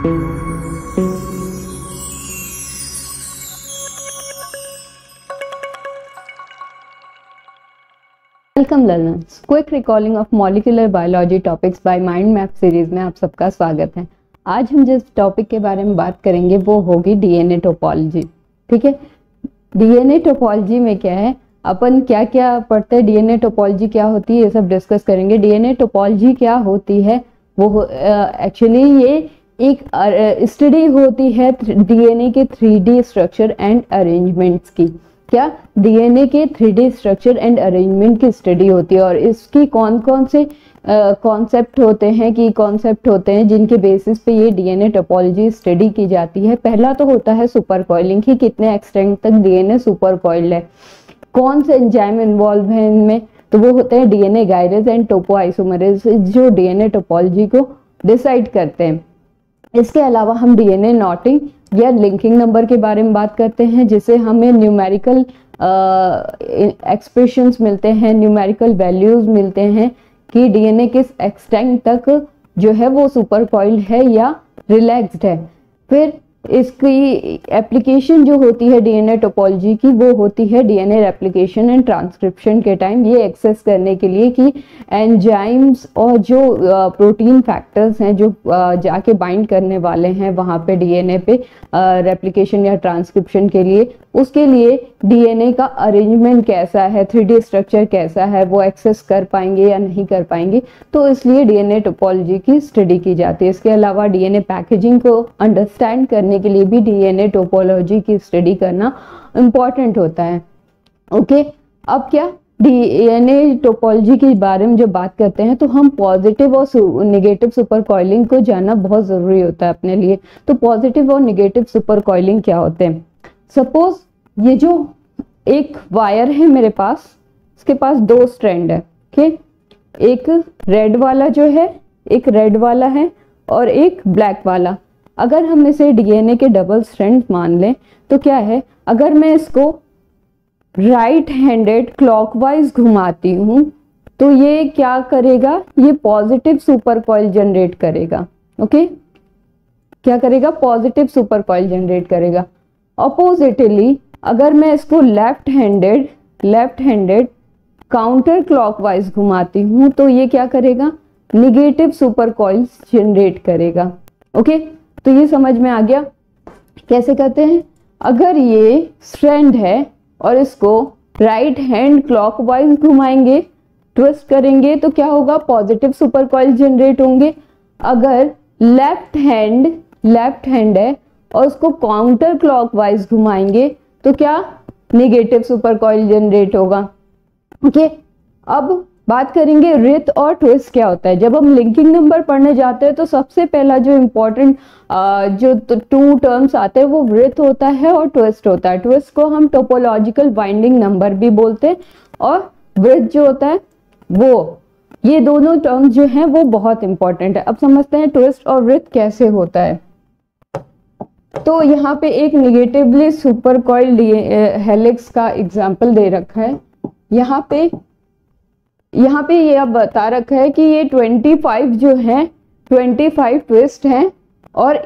Welcome learners, quick recalling of molecular biology topics by mind map series में आप सबका स्वागत है। आज हम जिस टॉपिक के बारे में बात करेंगे वो होगी डीएनए टोपोलॉजी। ठीक है, डीएनए टोपोलॉजी में क्या है, अपन क्या क्या पढ़ते हैं, डीएनए टोपोलॉजी क्या होती है, ये सब डिस्कस करेंगे। डीएनए टोपोलॉजी क्या होती है, वो एक्चुअली ये एक स्टडी होती है डीएनए के 3D स्ट्रक्चर एंड अरेंजमेंट्स की। क्या डीएनए के 3D स्ट्रक्चर एंड अरेंजमेंट की स्टडी होती है, और इसकी कौन कौन से कॉन्सेप्ट होते हैं जिनके बेसिस पे ये डीएनए टोपोलॉजी स्टडी की जाती है। पहला तो होता है सुपर कॉइलिंग, कि कितने एक्सटेंट तक डीएनए सुपर कॉइल्ड है, कौन से एंजाइम इन्वॉल्व है इनमें, तो वो होते हैं डीएनए गायरेज एंड टोपोआइसोमरेज, जो डीएनए टोपोलॉजी को डिसाइड करते हैं। इसके अलावा हम डीएनए नॉटिंग या लिंकिंग नंबर के बारे में बात करते हैं, जिसे हमें न्यूमेरिकल एक्सप्रेशंस मिलते हैं, न्यूमेरिकल वैल्यूज मिलते हैं कि डीएनए किस एक्सटेंट तक जो है वो सुपर कॉइल्ड है या रिलैक्स्ड है। फिर इसकी एप्लीकेशन जो होती है डीएनए टोपोलॉजी की, वो होती है डीएनए रेप्लिकेशन एंड ट्रांसक्रिप्शन के टाइम, ये एक्सेस करने के लिए कि एंजाइम्स और जो प्रोटीन फैक्टर्स हैं जो जाके बाइंड करने वाले हैं वहाँ पे डीएनए पे रेप्लिकेशन या ट्रांसक्रिप्शन के लिए, उसके लिए डीएनए का अरेंजमेंट कैसा है, 3D स्ट्रक्चर कैसा है, वो एक्सेस कर पाएंगे या नहीं कर पाएंगे, तो इसलिए डीएनए टोपोलॉजी की स्टडी की जाती है। इसके अलावा डीएनए पैकेजिंग को अंडरस्टैंड करने के लिए भी डीएनए टोपोलॉजी की स्टडी करना इम्पॉर्टेंट होता है। ओके, अब क्या डीएनए टोपोलॉजी के बारे में जब बात करते हैं तो हम पॉजिटिव और नेगेटिव सुपर कॉइलिंग को जानना बहुत जरूरी होता है अपने लिए। तो पॉजिटिव और नेगेटिव सुपर कॉइलिंग क्या होते हैं? सपोज ये जो एक वायर है मेरे पास, इसके पास 2 स्ट्रैंड है। ठीक, एक रेड वाला जो है, एक रेड वाला है और एक ब्लैक वाला। अगर हम इसे डीएनए के डबल स्ट्रैंड मान लें तो क्या है, अगर मैं इसको राइट हैंडेड क्लॉकवाइज घुमाती हूं तो ये क्या करेगा, ये पॉजिटिव सुपर कॉइल जनरेट करेगा। ओके, क्या करेगा, पॉजिटिव सुपर कॉइल जनरेट करेगा। अपोजिटली अगर मैं इसको लेफ्ट हैंडेड काउंटर क्लॉकवाइज घुमाती हूं तो ये क्या करेगा, निगेटिव सुपर कॉइल्स जनरेट करेगा। ओके, तो ये समझ में आ गया कैसे करते हैं। अगर ये स्ट्रैंड है और इसको राइट हैंड क्लॉकवाइज घुमाएंगे, ट्विस्ट करेंगे, तो क्या होगा, पॉजिटिव सुपर कॉइल जनरेट होंगे। अगर लेफ्ट हैंड है और उसको काउंटर क्लॉकवाइज घुमाएंगे तो क्या, नेगेटिव सुपर कॉइल जनरेट होगा। ओके, अब बात करेंगे रिथ और ट्विस्ट क्या होता है। जब हम लिंकिंग नंबर पढ़ने जाते हैं तो सबसे पहला जो इम्पोर्टेंट जो 2 टर्म्स आते हैं वो रिथ होता है और ट्विस्ट होता है। ट्विस्ट को हम टोपोलॉजिकल बाइंडिंग नंबर भी बोलते हैं, और रिथ जो होता है वो, ये दोनों टर्म्स जो हैं वो बहुत इंपॉर्टेंट है। अब समझते हैं ट्विस्ट और रिथ कैसे होता है। तो यहाँ पे एक निगेटिवली सुपर कॉइल्ड हेलिक्स का एग्जाम्पल दे रखा है। यहाँ पे ये अब बता रखा है कि ये 25 जो है, 25 ट्विस्ट हैं और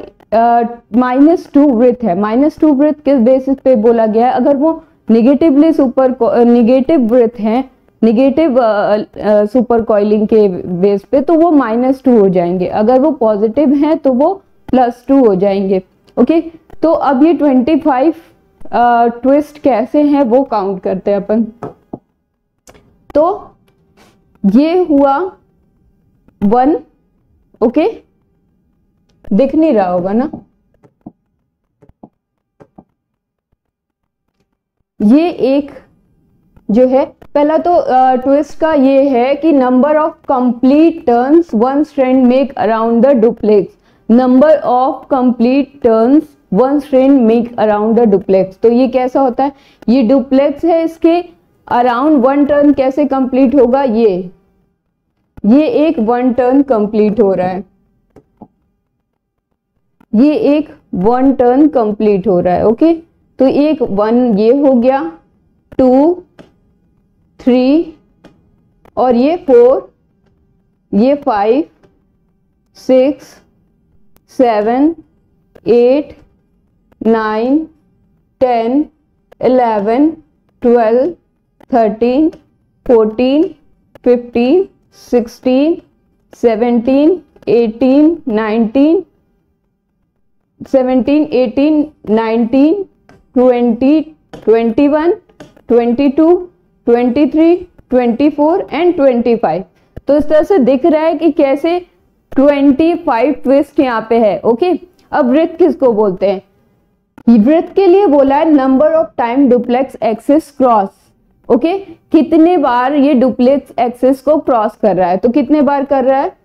-2 ब्रेथ है। -2 ब्रेथ किस बेसिस पे बोला गया है? अगर वो निगेटिव ब्रेथ है, निगेटिव सुपर कॉइलिंग के बेस पे, तो वो -2 हो जाएंगे। अगर वो पॉजिटिव हैं तो वो +2 हो जाएंगे। ओके, तो अब ये 25 ट्विस्ट कैसे हैं वो काउंट करते हैं अपन। तो ये हुआ 1, ओके, दिख नहीं रहा होगा ना, ये एक जो है पहला तो ट्विस्ट का ये है कि number of complete turns one strand make around the duplex. Number of complete turns one strand make around the duplex. तो ये कैसा होता है, ये डुप्लेक्स है, इसके अराउंड 1 टर्न कैसे कंप्लीट होगा, ये एक 1 टर्न कंप्लीट हो रहा है, ये एक 1 टर्न कंप्लीट हो रहा है। ओके, तो एक 1 ये हो गया, 2, 3 और ये 4, ये 5, 6, 7, 8 9 10 11 12 13 14 15 16 17 18 19 17 18 19 20 21 22 23 24 एंड 25। तो इस तरह से दिख रहा है कि कैसे 25 ट्विस्ट यहाँ पे है। ओके, अब वृत्त किसको बोलते हैं? वृत्त के लिए बोला है number of time duplex axis cross. Okay, कितने बार ये डुप्लेक्स एक्सिस को क्रॉस कर रहा है। तो कितने बार कर रहा है?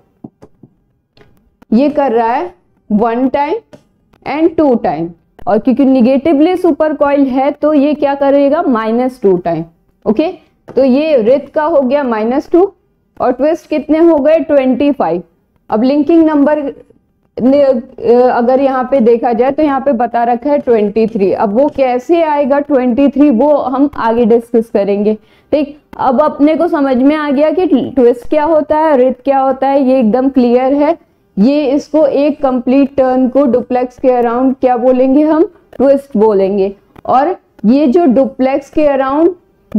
ये कर रहा है 1 टाइम एंड 2 टाइम, और क्योंकि निगेटिवली सुपर कॉइल है तो ये क्या करेगा? -2 टाइम। ओके, तो ये वृत्त का हो गया -2 और ट्विस्ट कितने हो गए? 25। अब लिंकिंग नंबर अगर यहाँ पे देखा जाए तो यहाँ पे बता रखा है 23। अब वो कैसे आएगा 23, वो हम आगे डिस्कस करेंगे। ठीक, अब अपने को समझ में आ गया कि ट्विस्ट क्या होता है, वृत्त क्या होता है, ये एकदम क्लियर है। ये इसको एक कंप्लीट टर्न को डुप्लेक्स के अराउंड क्या बोलेंगे? हम ट्विस्ट बोलेंगे। और ये जो डुप्लेक्स के अराउंड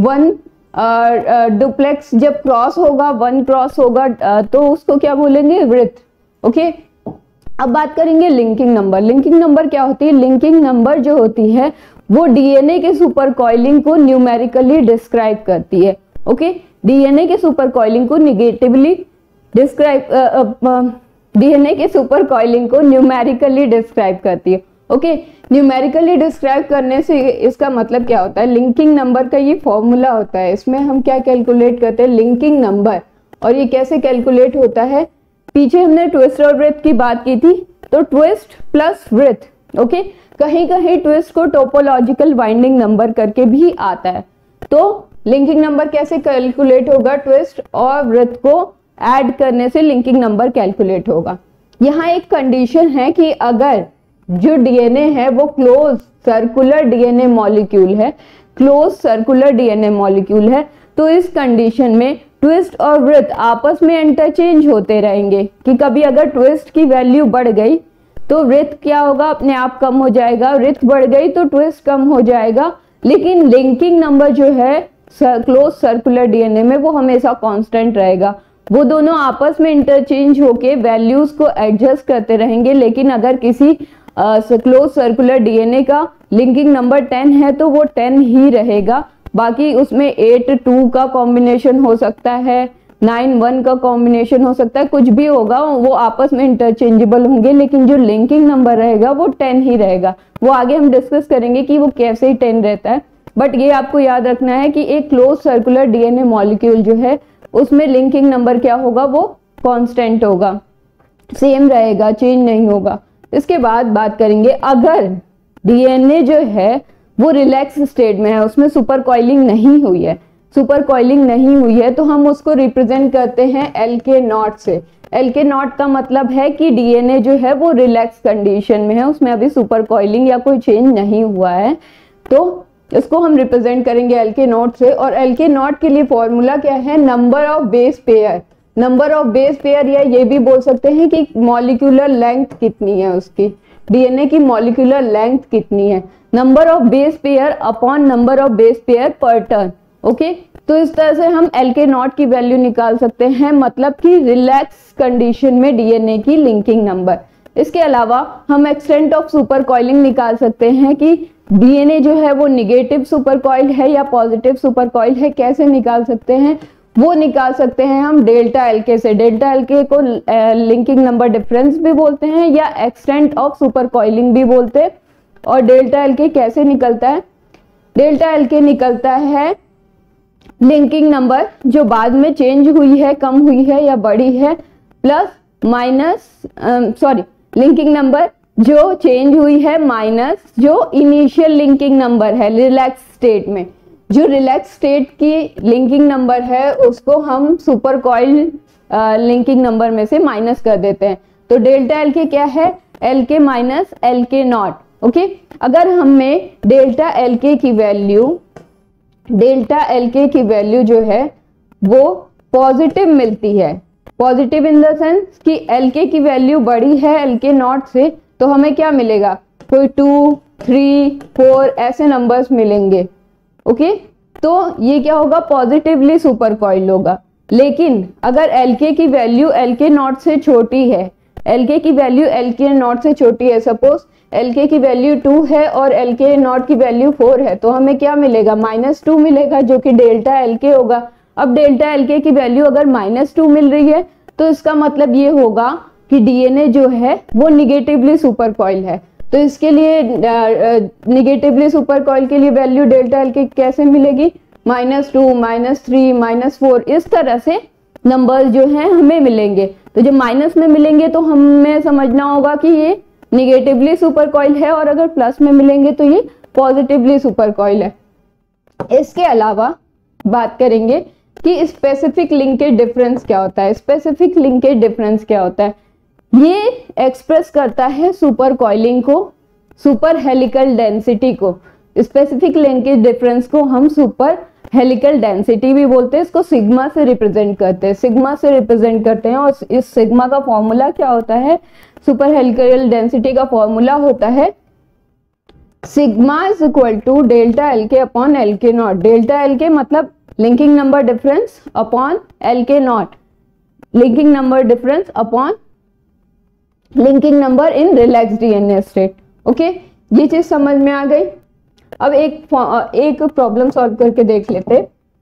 डुप्लेक्स जब क्रॉस होगा, 1 क्रॉस होगा तो उसको क्या बोलेंगे? वृत्त। ओके, अब बात करेंगे लिंकिंग नंबर। लिंकिंग नंबर क्या होती है? लिंकिंग नंबर जो होती है वो डीएनए के सुपर कॉइलिंग को न्यूमेरिकली डिस्क्राइब करती है। ओके, डीएनए के सुपर कॉइलिंग को निगेटिवली डिस्क्राइब डीएनए के सुपर कॉइलिंग को न्यूमेरिकली डिस्क्राइब करती है। ओके, न्यूमेरिकली डिस्क्राइब करने से इसका मतलब क्या होता है? लिंकिंग नंबर का ये फॉर्मूला होता है। इसमें हम क्या कैलकुलेट करते हैं? Linking number. और ये कैसे कैलकुलेट होता है? पीछे हमने ट्विस्ट और वृत्त की बात की थी, तो ट्विस्ट प्लस वृत्त। ओके, कहीं कहीं ट्विस्ट को टोपोलॉजिकल वाइंडिंग नंबर करके भी आता है। तो लिंकिंग नंबर कैसे कैलकुलेट होगा? ट्विस्ट और वृत्त को ऐड करने से लिंकिंग नंबर कैलकुलेट होगा। यहाँ एक कंडीशन है कि अगर जो डीएनए है वो क्लोज सर्कुलर डीएनए मॉलिक्यूल है, क्लोज सर्कुलर डीएनए मॉलिक्यूल है, तो इस कंडीशन में ट्विस्ट और वृत्त आपस में इंटरचेंज होते रहेंगे कि कभी अगर ट्विस्ट की वैल्यू बढ़ गई तो वृत्त क्या होगा? अपने आप कम हो जाएगा, वृत्त बढ़ गई तो ट्विस्ट कम हो जाएगा। लेकिन लिंकिंग नंबर जो है क्लोज सर्कुलर डीएनए में वो हमेशा कांस्टेंट रहेगा। वो दोनों आपस में इंटरचेंज होके वैल्यूज को एडजस्ट करते रहेंगे। लेकिन अगर किसी क्लोज सर्कुलर डीएनए का लिंकिंग नंबर 10 है तो वो 10 ही रहेगा। बाकी उसमें 8 2 का कॉम्बिनेशन हो सकता है, 9 1 का कॉम्बिनेशन हो सकता है, कुछ भी होगा, वो आपस में इंटरचेंजेबल होंगे। लेकिन जो लिंकिंग नंबर रहेगा वो 10 ही रहेगा। वो आगे हम डिस्कस करेंगे कि वो कैसे 10 रहता है। बट ये आपको याद रखना है कि एक क्लोज सर्कुलर डीएनए मॉलिक्यूल जो है उसमें लिंकिंग नंबर क्या होगा? वो कांस्टेंट होगा, सेम रहेगा, चेंज नहीं होगा। इसके बाद बात करेंगे अगर डीएनए जो है वो रिलैक्स स्टेट में है, उसमें सुपर कॉइलिंग नहीं हुई है, सुपर कॉइलिंग नहीं हुई है, तो हम उसको रिप्रेजेंट करते हैं LK0 से। LK0 का मतलब है कि डीएनए जो है वो रिलैक्स कंडीशन में है, उसमें अभी सुपर कॉइलिंग या कोई चेंज नहीं हुआ है, तो इसको हम रिप्रेजेंट करेंगे LK0 से। और LK0 के लिए फॉर्मूला क्या है? Number of base pair. Number of base pair, या ये भी बोल सकते हैं कि मॉलिक्यूलर लेंथ कितनी है उसकी, डीएनए की मॉलिक्यूलर लेंथ कितनी है, number of base pair upon number of base pair per turn. Okay, तो इस तरह से हम LK0 की वैल्यू निकाल सकते हैं, मतलब कि रिलैक्स कंडीशन में डीएनए की लिंकिंग नंबर। इसके अलावा हम एक्सटेंट ऑफ सुपर कॉइलिंग निकाल सकते हैं कि डीएनए जो है वो निगेटिव सुपर कॉइल है या पॉजिटिव सुपर कॉइल है। कैसे निकाल सकते हैं? वो निकाल सकते हैं हम डेल्टा LK से। डेल्टा LK को लिंकिंग नंबर डिफरेंस भी बोलते हैं या एक्सटेंट ऑफ सुपर कॉइलिंग भी बोलते हैं। और डेल्टा LK कैसे निकलता है? डेल्टा LK निकलता है लिंकिंग नंबर जो बाद में चेंज हुई है, कम हुई है या बढ़ी है, प्लस लिंकिंग नंबर जो चेंज हुई है माइनस जो इनिशियल लिंकिंग नंबर है रिलैक्स स्टेट में। जो रिलैक्स स्टेट की लिंकिंग नंबर है उसको हम सुपर कॉइल लिंकिंग नंबर में से माइनस कर देते हैं। तो डेल्टा LK क्या है? LK minus LK0। ओके, अगर हमें डेल्टा LK की वैल्यू जो है वो पॉजिटिव मिलती है, पॉजिटिव इन द सेंस कि LK की वैल्यू बड़ी है LK0 से, तो हमें क्या मिलेगा, कोई 2, 3, 4 ऐसे नंबर्स मिलेंगे। ओके, तो ये क्या होगा, पॉजिटिवली सुपर कॉइल होगा। लेकिन अगर LK की वैल्यू LK नॉट से छोटी है, LK की वैल्यू LK नॉट से छोटी है, सपोज LK की वैल्यू 2 है और LK नॉट की वैल्यू 4 है, तो हमें क्या मिलेगा, -2 मिलेगा, जो कि डेल्टा LK होगा। अब डेल्टा LK की वैल्यू अगर -2 मिल रही है तो इसका मतलब ये होगा कि DNA जो है वो निगेटिवली सुपर कॉइल है। तो इसके लिए निगेटिवली सुपर कॉइल के लिए वैल्यू डेल्टा LK कैसे मिलेगी, -2, -3, -4, इस तरह से नंबर्स जो हैं हमें मिलेंगे। तो जब माइनस में मिलेंगे तो हमें समझना होगा कि ये निगेटिवली सुपर कॉइल है, और अगर प्लस में मिलेंगे तो ये पॉजिटिवली सुपर कॉइल है। इसके अलावा बात करेंगे कि स्पेसिफिक लिंकेज डिफरेंस क्या होता है। स्पेसिफिक लिंकेज डिफरेंस क्या होता है, ये एक्सप्रेस करता है सुपर कॉइलिंग को, सुपर हेलिकल डेंसिटी को। स्पेसिफिक लिंकेज डिफरेंस को हम सुपर हेलिकल डेंसिटी भी बोलते हैं, इसको सिग्मा से रिप्रेजेंट करते हैं, सिग्मा से रिप्रेजेंट करते हैं। और इस सिग्मा का फॉर्मूला क्या होता है, सुपर हेलिकल डेंसिटी का फॉर्मूला होता है sigma is equal to delta LK upon LK naught. Delta LK मतलब linking number difference upon LK naught, linking number difference upon linking number in relax DNA state. Okay, ये चीज समझ में आ गई। अब एक प्रॉब्लम सॉल्व करके देख लेते।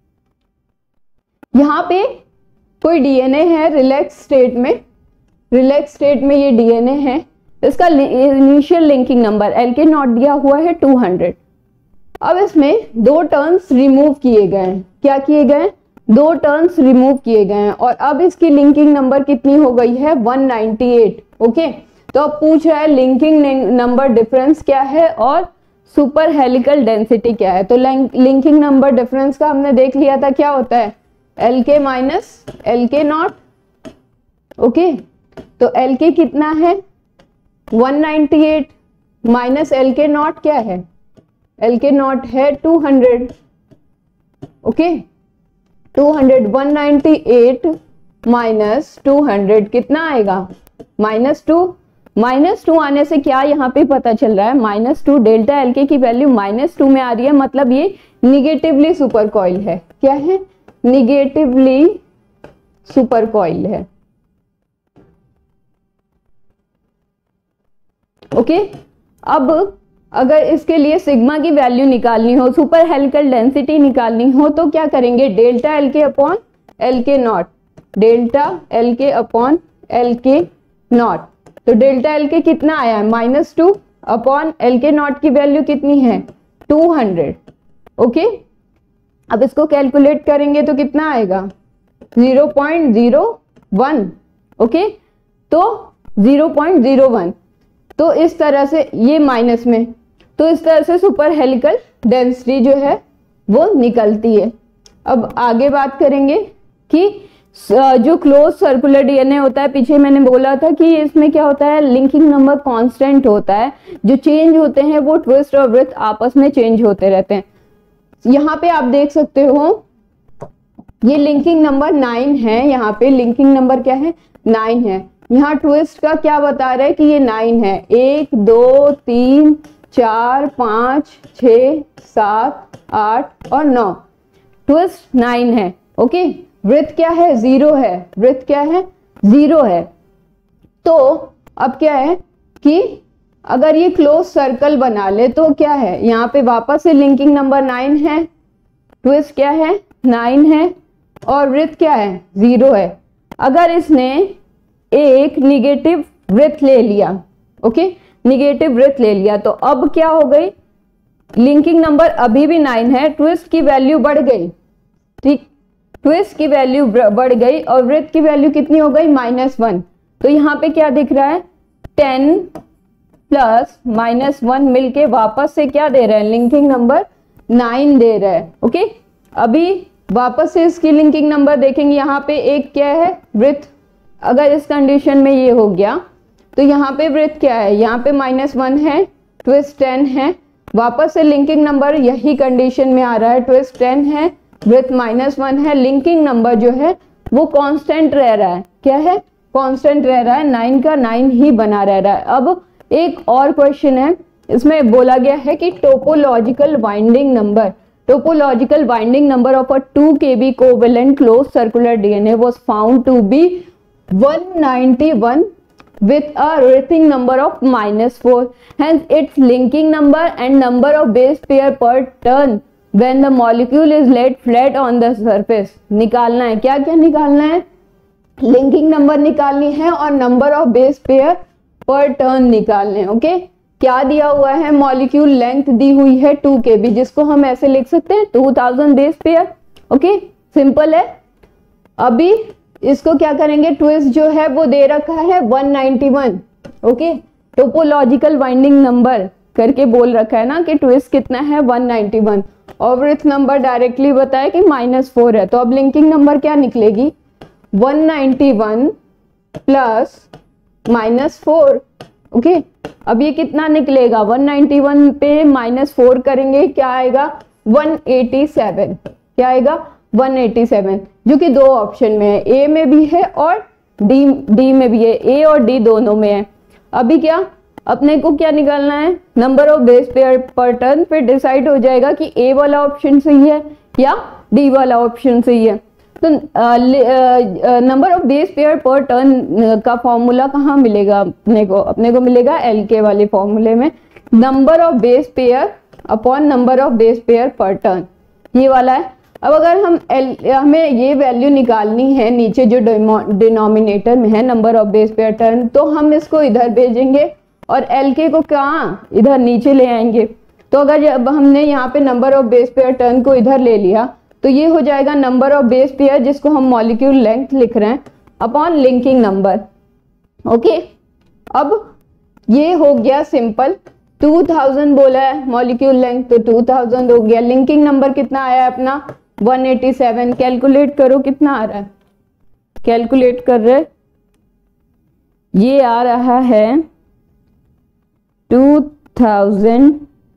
यहाँ पे कोई DNA है रिलैक्स स्टेट में, रिलैक्स स्टेट में ये DNA है, इसका initial linking number LK naught दिया हुआ है 200। अब इसमें 2 टर्न्स रिमूव किए गए हैं। क्या किए गए, 2 टर्न्स रिमूव किए गए हैं, और अब इसकी लिंकिंग नंबर कितनी हो गई है, 198। ओके, तो अब पूछ रहा है लिंकिंग नंबर डिफरेंस क्या है और सुपर हेलिकल डेंसिटी क्या है। तो लिंकिंग नंबर डिफरेंस का हमने देख लिया था, क्या होता है, LK minus LK naught. Okay, तो LK कितना है, 198 माइनस LK नॉट क्या है, LK नॉट है 200। ओके, 200, 198 माइनस 200 कितना आएगा, -2। -2 आने से क्या यहाँ पे पता चल रहा है, -2, डेल्टा LK की वैल्यू -2 में आ रही है, मतलब ये निगेटिवली सुपर कॉइल है। क्या है, निगेटिवली सुपर कॉइल है। ओके, अब अगर इसके लिए सिग्मा की वैल्यू निकालनी हो, सुपर हेलिकल डेंसिटी निकालनी हो, तो क्या करेंगे, delta LK upon LK naught, delta LK upon LK naught. तो डेल्टा LK कितना आया है, -2 अपॉन LK नॉट की वैल्यू कितनी है, 200। ओके, अब इसको कैलकुलेट करेंगे तो कितना आएगा, 0.01। ओके, तो 0.01, तो इस तरह से ये माइनस में, तो इस तरह से सुपर हेलिकल डेंसिटी जो है वो निकलती है। अब आगे बात करेंगे कि जो क्लोज सर्कुलर DNA होता है, पीछे मैंने बोला था कि इसमें क्या होता है, लिंकिंग नंबर कांस्टेंट होता है, जो चेंज होते हैं वो ट्विस्ट और विड्थ आपस में चेंज होते रहते हैं। यहाँ पे आप देख सकते हो ये लिंकिंग नंबर 9 है, यहाँ पे लिंकिंग नंबर क्या है, 9 है। यहाँ ट्विस्ट का क्या बता रहा है कि ये 9 है, 1 2 3 4 5 6 7 8 और 9, ट्विस्ट 9 है। ओके, वृत्त क्या है, 0 है, वृत्त क्या है, 0 है। तो अब क्या है कि अगर ये क्लोज सर्कल बना ले तो क्या है, यहाँ पे वापस से लिंकिंग नंबर 9 है, ट्विस्ट क्या है, 9 है, और वृत्त क्या है, 0 है। अगर इसने एक निगेटिव वृत्त ले लिया, ओके, निगेटिव वृत्त ले लिया, तो अब क्या हो गई, लिंकिंग नंबर अभी भी 9 है, ट्विस्ट की वैल्यू बढ़ गई। ठीक, ट्विस्ट की वैल्यू बढ़ गई और वृत्त की वैल्यू कितनी हो गई, -1। तो यहाँ पे क्या दिख रहा है, 10 प्लस -1 मिलके वापस से क्या दे रहा है, लिंकिंग नंबर 9 दे रहा है। ओके, अभी वापस से इसकी लिंकिंग नंबर देखेंगे, यहाँ पे एक क्या है, वृत्त। अगर इस कंडीशन में ये हो गया तो यहाँ पे वृत्त क्या है, यहाँ पे -1 है, ट्विस्ट 10 है, वापस से लिंकिंग नंबर यही कंडीशन में आ रहा है, ट्विस्ट 10 है, वृत्त -1 है, लिंकिंग नंबर जो है वो कांस्टेंट रह रहा है। क्या है, कांस्टेंट रह रहा है, 9 का 9 ही बना रह रहा है। अब एक और क्वेश्चन है, इसमें बोला गया है कि topological binding number of a 2 kb covalent close circular DNA was found to be 191 with a rating number of -4, hence its linking number and number of base pair per turn when the molecule is laid flat on the surface निकालना है। क्या क्या निकालना है? Linking number निकालनी है और number of base pair per turn निकालने हैं। ओके, क्या दिया हुआ है? मॉलिक्यूल लेंथ दी हुई है 2 kb, जिसको हम ऐसे लिख सकते हैं 2000 बेस पेयर। ओके, सिंपल है। अभी इसको क्या करेंगे, ट्विस्ट जो है वो दे रखा है 191। ओके, टोपोलॉजिकल बाइंडिंग नंबर करके बोल रखा है ना कि ट्विस्ट कितना है 191, और विथ नंबर डायरेक्टली बताया कि -4 है। तो अब लिंकिंग नंबर क्या निकलेगी? 191 प्लस -4। ओके, अब ये कितना निकलेगा? 191 पे -4 करेंगे, क्या आएगा? 187। क्या आएगा? 187, जो कि दो ऑप्शन में है, ए में भी है और डी में भी है। ए और डी दोनों में है। अभी क्या अपने को क्या निकालना है? Number of base pair per turn. फिर डिसाइड हो जाएगा कि ए वाला ऑप्शन सही है या डी वाला ऑप्शन सही है। तो number of base pair per turn का फॉर्मूला कहाँ मिलेगा अपने को मिलेगा एलके वाले फॉर्मूले में, number of base pair upon number of base pair per turn, ये वाला है। अब अगर हमें ये वैल्यू निकालनी है नीचे जो डिनोमिनेटर में है number of base pair turn, तो हम इसको इधर भेजेंगे और एलके को कहाँ? इधर नीचे ले आएंगे। तो अगर जब हमने यहाँ पे number of base pair turn को इधर ले लिया तो ये हो जाएगा नंबर ऑफ बेस पेयर, जिसको हम मॉलिक्यूल लेंथ लिख रहे हैं, अपॉन लिंकिंग नंबर। ओके, अब ये हो गया सिंपल। 2000 बोला है मॉलिक्यूल लेंथ, तो 2000 हो गया। लिंकिंग नंबर कितना आया अपना? 187। कैलकुलेट करो कितना आ रहा है, कैलकुलेट कर रहे, ये आ रहा है 2000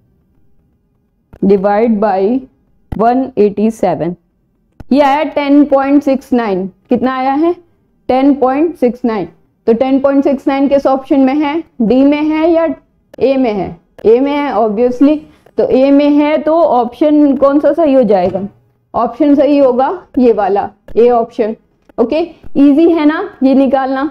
डिवाइड बाई 187, ये आया 10.69। कितना आया है? 10.69। तो 10.69 किस ऑप्शन में है? डी में है या ए में है? ए में है ऑब्वियसली। तो ए में है तो ऑप्शन कौन सा सही हो जाएगा? ऑप्शन सही होगा ये वाला, ए ऑप्शन। ओके, इजी है ना ये निकालना।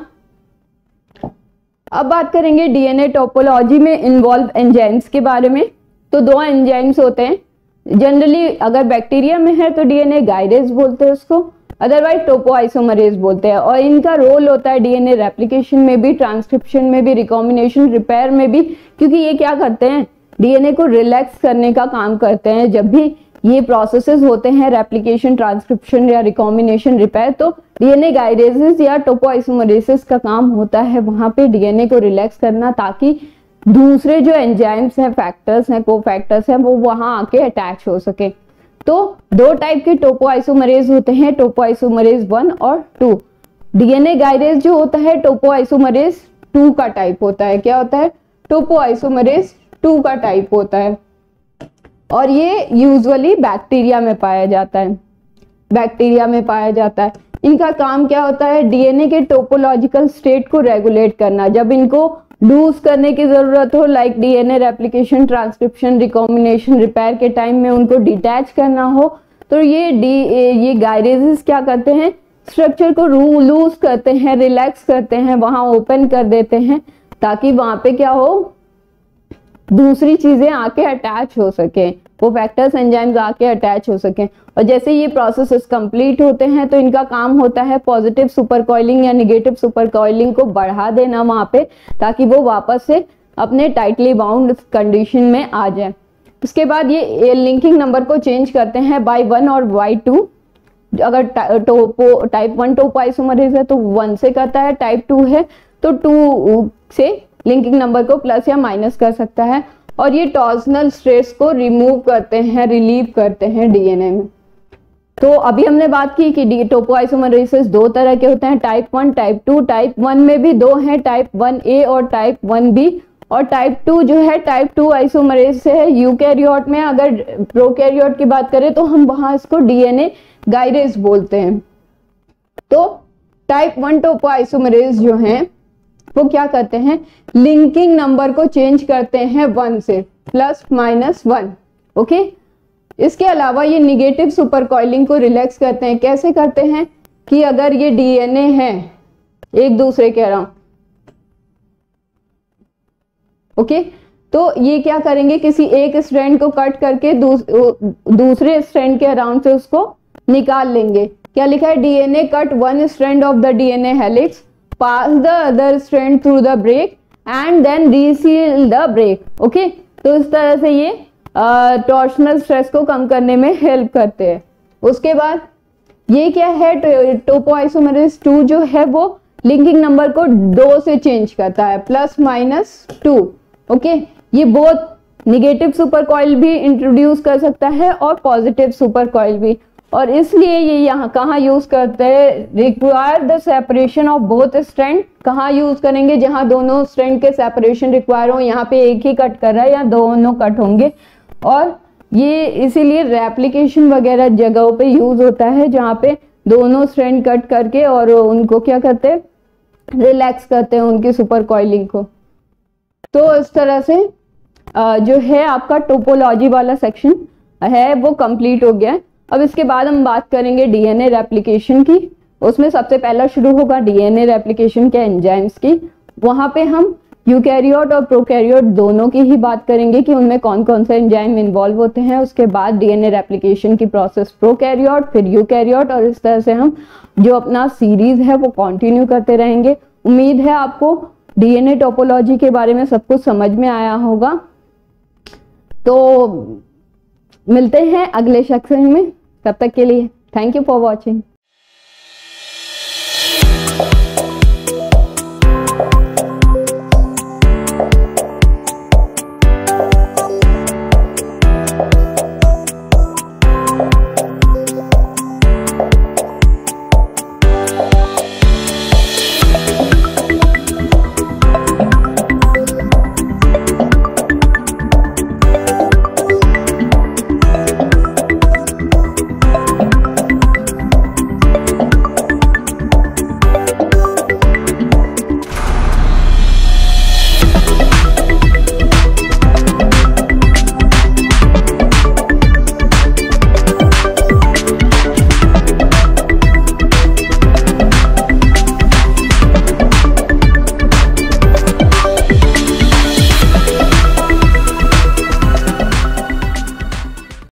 अब बात करेंगे डीएनए टोपोलॉजी में इन्वॉल्व एंजाइम्स के बारे में। तो दो एंजाइम्स होते हैं जनरली, अगर बैक्टीरिया में है तो डीएनए गाइरेज बोलते हैं उसको, अदरवाइज टोपोआइसोमरेज बोलते हैं। और इनका रोल होता है डीएनए रेप्लिकेशन में भी, ट्रांसक्रिप्शन में भी, रिकॉम्बिनेशन रिपेयर में भी, क्योंकि ये क्या करते हैं? डीएनए को रिलैक्स करने का काम करते हैं। जब भी ये प्रोसेसेस होते हैं रेप्लिकेशन, ट्रांसक्रिप्शन या रिकॉम्बिनेशन रिपेयर, तो डीएनए गाइरेजेस या टोपोआइसोमरेसिस का काम होता है वहां पे डीएनए को रिलैक्स करना, ताकि दूसरे जो एंजाइम्स हैं, फैक्टर्स हैं, कोफैक्टर्स हैं, वो वहां आके अटैच हो सके। तो दो टाइप के टोपोआइसोमरेज होते हैं, टोपोआइसोमरेज 1 और 2। डीएनए गाइरेज जो होता है टोपोआइसोमरेज 2 का टाइप होता है। क्या होता है? टोपोआइसोमरेज 2 का टाइप होता है, और ये यूजुअली बैक्टीरिया में पाया जाता है। बैक्टीरिया में पाया जाता है। इनका काम क्या होता है? डीएनए के टोपोलॉजिकल स्टेट को रेगुलेट करना। जब इनको लूज करने की जरूरत हो, like DNA replication, transcription, recombination repair के टाइम में उनको डिटैच करना हो, तो ये गाइरेजेस क्या करते हैं? स्ट्रक्चर को लूज करते हैं, रिलैक्स करते हैं, वहां ओपन कर देते हैं, ताकि वहां पे क्या हो? दूसरी चीजें आके अटैच हो सके, वो फैक्टर्स एंजाइम्स आके अटैच हो सके। और जैसे ये प्रोसेसेस कंप्लीट होते हैं तो इनका काम होता है पॉजिटिव सुपरकॉइलिंग या नेगेटिव सुपरकॉइलिंग को बढ़ा देना वहां पे, ताकि वो वापस से अपने टाइटली बाउंड कंडीशन में आ जाए। उसके बाद ये लिंकिंग नंबर को चेंज करते हैं बाय 1 और बाय 2। अगर टाइप 1 टोपोआइसोमरेज है तो 1 से करता है, टाइप 2 है तो 2 से लिंकिंग नंबर को प्लस या माइनस कर सकता है। और ये टॉर्सनल स्ट्रेस को रिमूव करते हैं, रिलीव करते हैं डीएनए में। तो अभी हमने बात की कि टोपोआइसोमरेसिस दो तरह के होते हैं, टाइप 1, टाइप 2। टाइप 1 में भी दो हैं, टाइप 1A और टाइप 1B। और टाइप 2 जो है टाइप 2 आइसोमरेज से है यूकैरियोट में। अगर प्रोकैरियोट की बात करें तो हम वहां इसको डीएनए गाइरेज बोलते हैं। तो टाइप 1 टोपोआइसोमरेज जो हैं वो क्या करते हैं, लिंकिंग नंबर को चेंज करते हैं 1 से, +-1। ओके, इसके अलावा ये निगेटिव सुपर कॉइलिंग को रिलैक्स करते हैं। कैसे करते हैं कि अगर ये डीएनए है एक दूसरे के अराउंड, ओके, तो ये क्या करेंगे, किसी एक स्ट्रैंड को कट करके दूसरे स्ट्रैंड के अराउंड से उसको निकाल लेंगे। क्या लिखा है, DNA cut 1 strand of the DNA helix, pass the other strand through the break and then reseal the break. Okay, तो इस तरह से ये टॉर्शनल स्ट्रेस को कम करने में हेल्प करते हैं। उसके बाद ये क्या है, टोपोआइसोमेरेस 2 जो है वो लिंकिंग नंबर को 2 से चेंज करता है, +-2। ओके, ये बहुत निगेटिव सुपर कॉइल भी इंट्रोड्यूस कर सकता है और पॉजिटिव सुपर कॉइल भी, और इसलिए ये यहाँ कहाँ यूज करते हैं, require the separation of both strand. कहाँ यूज करेंगे, जहां दोनों स्ट्रैंड के सेपरेशन रिक्वायर हो। यहाँ पे एक ही कट कर रहा है या दोनों कट होंगे, और ये इसीलिए रेप्लिकेशन वगैरह जगहों पे यूज होता है जहाँ पे दोनों स्ट्रैंड कट करके और उनको क्या करते हैं, रिलैक्स करते हैं उनकी सुपर कॉइलिंग को। तो इस तरह से जो है आपका टोपोलॉजी वाला सेक्शन है वो कंप्लीट हो गया है। अब इसके बाद हम बात करेंगे डीएनए रेप्लिकेशन की। उसमें सबसे पहला शुरू होगा डीएनए रेप्लिकेशन के एंजाइम्स की। वहां पे हम यूकैरियोट और प्रोकैरियोट दोनों की ही बात करेंगे कि उनमें कौन कौन से एंजाइम इन्वॉल्व होते हैं। उसके बाद डीएनए रेप्लिकेशन की प्रोसेस प्रोकैरियोट, फिर यूकैरियोट, और इस तरह से हम जो अपना सीरीज है वो कंटिन्यू करते रहेंगे। उम्मीद है आपको डीएनए टोपोलॉजी के बारे में सब कुछ समझ में आया होगा। तो मिलते हैं अगले सेक्शन में, तब तक के लिए थैंक यू फॉर वॉचिंग।